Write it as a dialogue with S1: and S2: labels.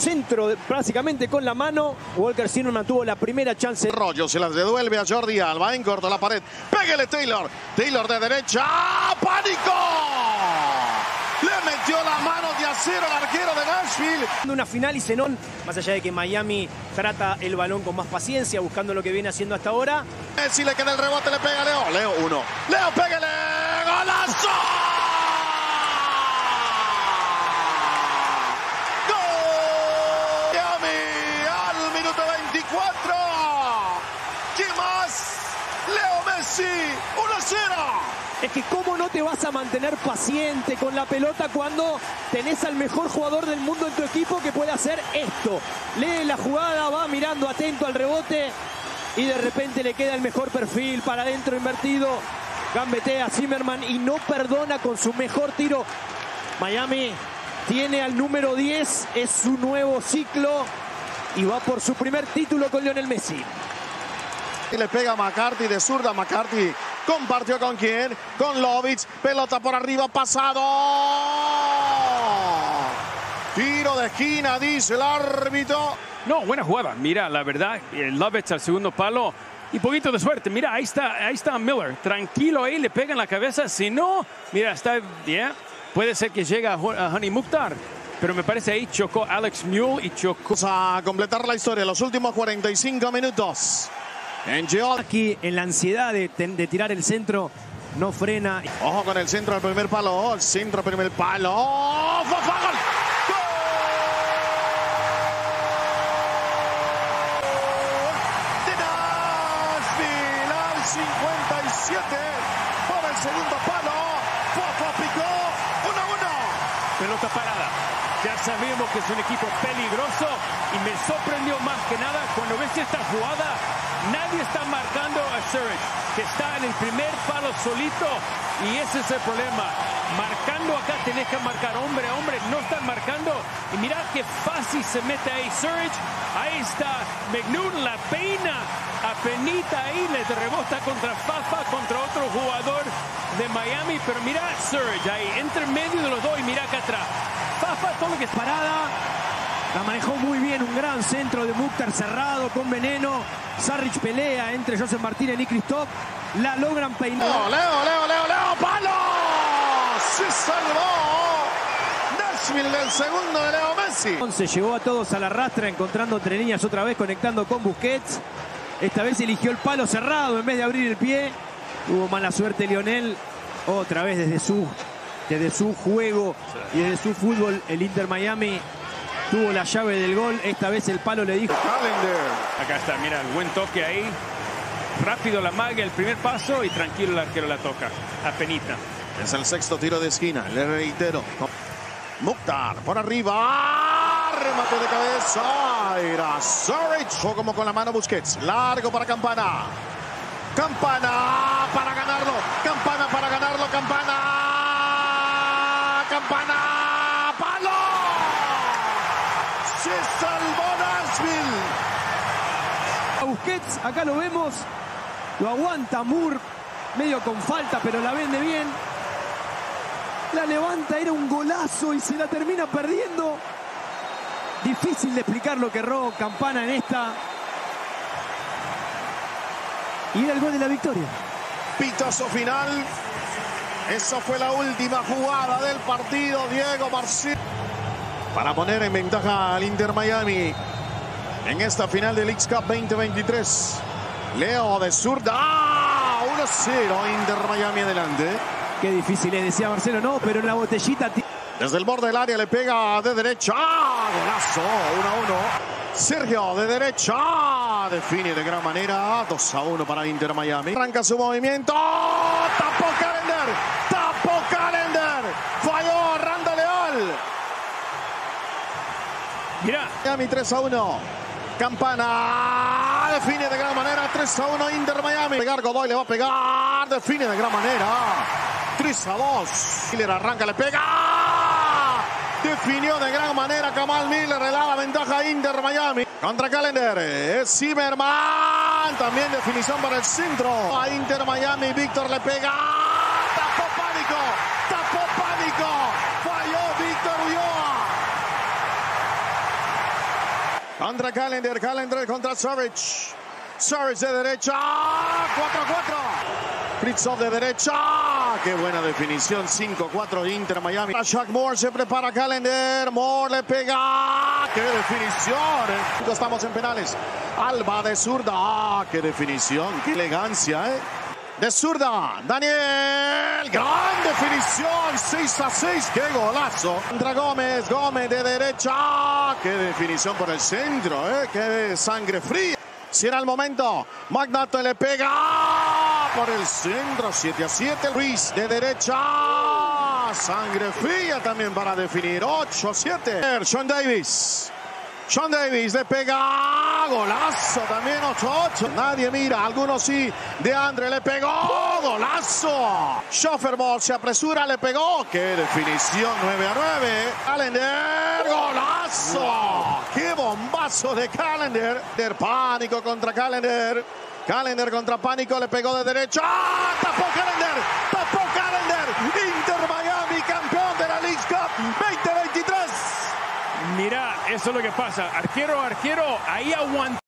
S1: centro básicamente con la mano. Walker Zimmerman tuvo la primera chance.
S2: Rollo se las devuelve a Jordi Alba. En corto la pared. Pégale Taylor. Taylor de derecha. ¡Pánico! Le metió la mano de acero al arquero de Nashville.
S1: Una final y Zenón, más allá de que Miami trata el balón con más paciencia, buscando lo que viene haciendo hasta ahora.
S2: Si le queda el rebote, le pega a Leo. Leo 1. Leo, pégale. ¡Golazo! ¡Gol! Miami al minuto 24. ¿Qué más? Leo Messi. 1-0.
S1: Es que cómo no te vas a mantener paciente con la pelota cuando tenés al mejor jugador del mundo en tu equipo que puede hacer esto. Lee la jugada, va mirando atento al rebote y de repente le queda el mejor perfil para adentro invertido. Gambetea Zimmerman y no perdona con su mejor tiro. Miami tiene al número 10, es su nuevo ciclo y va por su primer título con Lionel Messi.
S2: Y le pega a McCarthy de zurda. McCarthy compartió con quién, con Lovic. Pelota por arriba, pasado. Tiro de esquina, dice el árbitro.
S3: No, buena jugada. Mira, la verdad, Lovic al segundo palo. Y poquito de suerte. Mira, ahí está Miller. Tranquilo ahí, le pega en la cabeza. Si no, mira, está bien. Puede ser que llegue a Hani Mukhtar. Pero me parece ahí chocó Alex Mule y chocó.
S2: Vamos a completar la historia. Los últimos 45 minutos.
S1: Aquí en la ansiedad de tirar el centro, no frena.
S2: Ojo con el centro del primer palo. El centro del primer palo. ¡Oh! ¡Gol! De Nashville al 57. Por el segundo palo. Poco picó. 1-1.
S3: Pelota parada. Ya sabemos que es un equipo peligroso y me sorprendió más que nada cuando ves esta jugada. Nadie está marcando a Surridge, que está en el primer palo solito y ese es el problema. Marcando acá tenés que marcar hombre a hombre, no están marcando y mirá qué fácil se mete ahí Surridge. Ahí está McNaughton, la peina a penita ahí, le rebota contra Fafa, contra otro jugador de Miami, pero mirá Surridge ahí, entre medio de los dos y mirá acá atrás. Fafa todo lo que es
S1: parada. La manejó muy bien, un gran centro de Mukhtar cerrado con veneno. Sarric pelea entre Joseph Martínez y Kristof. La logran peinar.
S2: Leo, ¡palo! ¡Se salvó! Nashville del segundo de Leo Messi.
S1: Se llevó a todos a la rastra, encontrando entre líneas otra vez, conectando con Busquets. Esta vez eligió el palo cerrado en vez de abrir el pie. Tuvo mala suerte Lionel. Otra vez desde su juego y desde su fútbol, el Inter Miami tuvo la llave del gol. Esta vez el palo le dijo.
S3: Acá está, mira, el buen toque ahí. Rápido la maga, el primer paso y tranquilo el arquero la toca. Apenita.
S2: Es el sexto tiro de esquina, le reitero. Mukhtar por arriba. Remate de cabeza. Era Surridge. Jugó como con la mano Busquets. Largo para Campana. Campana para ganarlo. Campana para ganarlo. Campana. ¡Palo! ¡Se salvó Nashville!
S1: A Busquets, acá lo vemos. Lo aguanta Moore. Medio con falta, pero la vende bien. La levanta, era un golazo y se la termina perdiendo. Difícil de explicar lo que erró Campana en esta. Y era el gol de la victoria.
S2: Pitazo final. Esa fue la última jugada del partido. Diego Marcelo para poner en ventaja al Inter Miami en esta final del Leagues Cup 2023. Leo de zurda. 1-0. Inter Miami adelante.
S1: Qué difícil es, decía Marcelo. No, pero en la botellita.
S2: Desde el borde del área le pega de derecha. Golazo. 1-1. Sergio de derecha. Define de gran manera. 2-1 para Inter Miami. Arranca su movimiento. Tapó Callender. Tapó Callender. Falló Randa Leal.
S3: Mira.
S2: Miami 3-1. Campana. Define de gran manera. 3-1 Inter Miami. Pegar Godoy, le va a pegar. Define de gran manera. 3-2. Miller arranca, le pega. Definió de gran manera Kamal Miller. Le da la ventaja a Inter Miami. Contra Callender. Es Zimmerman. También definición para el centro. A Inter Miami. Víctor le pega. Tapó Pánico. Tapó Pánico. Falló Víctor Ulloa. Contra Callender, Callender contra Saric. Saric de derecha, 4-4. Kritzov de derecha, qué buena definición, 5-4 Inter Miami. Shaq Moore se prepara Callender, Moore le pega, qué definición. Estamos en penales. Alba de zurda, qué definición, qué elegancia, De zurda, Daniel, gran definición, 6-6, qué golazo. Contra Gómez, Gómez de derecha, qué definición por el centro, qué sangre fría. Si era el momento, Magnato le pega por el centro, 7-7. Ruiz de derecha, sangre fría también para definir, 8-7. Sean Davis. Sean Davis le pega, golazo también, 8-8. Nadie mira, algunos sí. De Andre le pegó, golazo. Schofferball se apresura, le pegó. Qué definición, 9-9. Callender, golazo. Qué bombazo de Callender. Pánico contra Callender. Callender contra Pánico, le pegó de derecha. Tapó Callender, tapó Callender. Inter Miami, campeón de la League Cup 2023.
S3: Mira, eso es lo que pasa. Arquero, ahí aguanta.